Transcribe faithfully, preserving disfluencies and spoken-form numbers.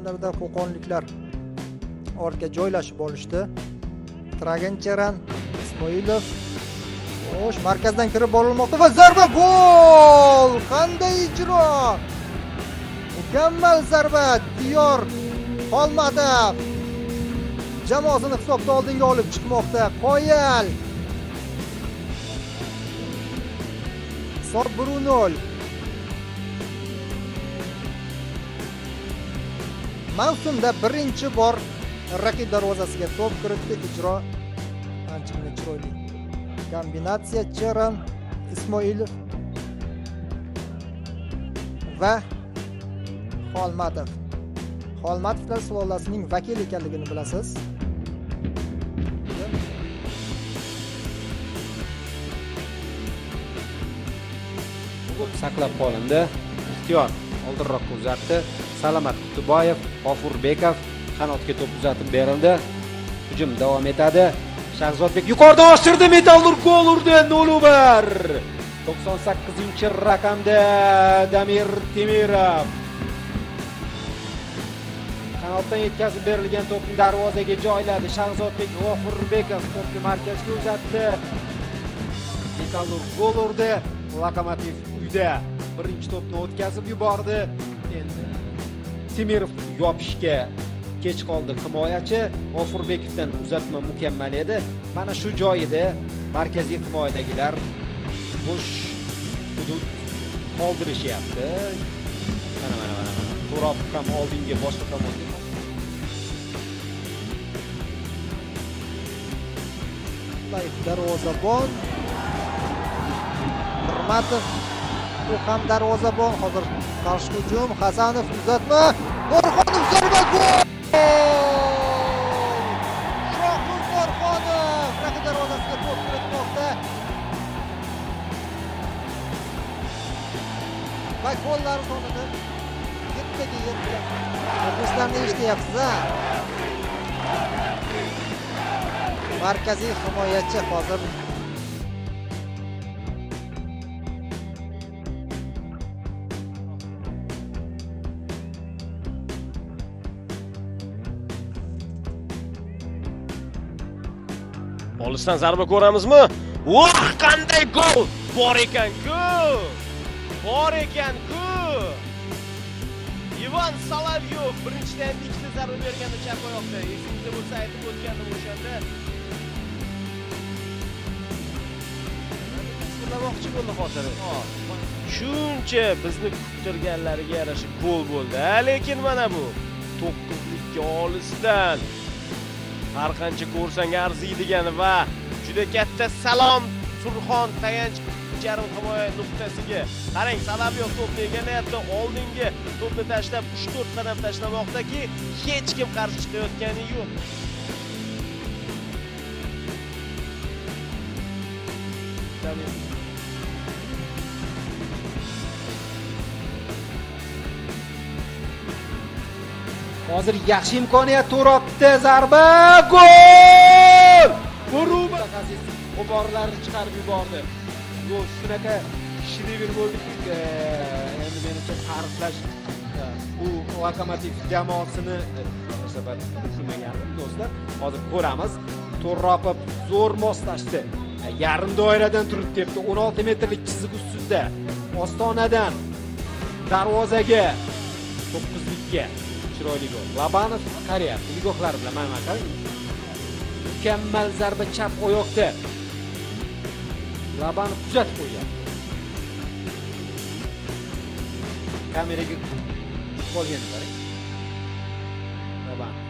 kadrda qo'qonliklar ortga joylashib olishdi. Tragencheran, Ismoilov Xo'sh, markazdan kirib borilmoqda va zarba gol! Qanday ijro! Mukammal zarba Diyor Xolmatov jamoasini hisobda oldinga olib chiqmoqda. Qoyal hisob bir nol. Mavsumda birinchi bor raqib darvozasiga to'p kiritdi. Ijro ancha chiroyli. Kombinatsiya Cheran, Ismoilov va Xolmatov. Xolmatovlar sulolasining vakili ekanligini bilasiz. Bugun saqlab qolindi. Ixtiyor oldinroqqa uzatdi. Salomat Quttiboyev, G'ofurbekov qanotga to'p uzatib berildi. Hujum davom etadi. Shahzodbek yuqoridan oshirdi, Metallurg gol urdi. nol bir. to'qson sakkizinchi raqamda Damir Temirov. Qanotdan yetkazib berilgan to'pni darvozaga joyladi. Shahzodbek G'ofurbekov to'pni markazga uzatdi. Metallurg gol urdi. Lokomotiv uyda birinchi to'pni o'tkazib yubordi. Endi Temirov yopishga kech qoldi himoyachi. G'ofurbekovdan uzatma mukammal edi. Mana shu joyida markaziy himoyadagilar bo'sh hudud qoldirishyapti. Mana mana mana. To'rov ham oldinga boshqa tomonga. Layf darvozabon. Hurmatov u ham darvozabon. Hozir qarshi hujum. Hasanov uzatma. Nurxonov zarba gol! Shohruh Nurxonov raqib darvozasiga to'p kiritmoqda. Va gollar sonida yettaga yetti. Muxlislarni eshityapsiz-a? Markaziy himoyachi hozir Olisdan zarba ko'ramizmi? Voh, qanday gol! Bor ekan-ku! Bor ekan-ku! Ivan Solovyov birinchidan ikkita zarba berganda chap oyoqda. Esingizda bo'lsa aytib o'tgandim o'shanda. Tasvirlamoqchi bo'ldi hozir. Shuncha bizni kuttirganlariga yarasha gol bo'ldi. Lekin mana bu to'qqizlikka olisdan har qancha ko'rsang arziydigan va juda katta salom Surxon tayanch yarim himoya nuqtasiga. Qarang, Solovyov to'pni egallayapti, oldinga to'pni tashlab uch to'rt qadam tashlamoqdaki, hech kim qarshi chiqayotgani yo'q. Hozir yaxshi imkoniyat To'ropda zarba gol! Buruba qo'borlarni chiqarib yubordi. Gol shunaqa shidevir bo'ldiki, endi menimcha ta'riflash bu Lokomotiv jamoasini sabab tushunmagandim do'stlar. Hozir ko'ramiz. To'ropov zo'r moslashdi. Yarim doiradan turib tepdi. o'n olti metrlik chiziq ustida. Ostonadan darvozaga to'qqizlikka chiroyli gol. Labanov qaryapti. Nigohlari bilan mana qarang. Mukammal zarba chap oyoqda. Labanov kuzatib qo'ygan. Kameraga qolgan qarang. Labanov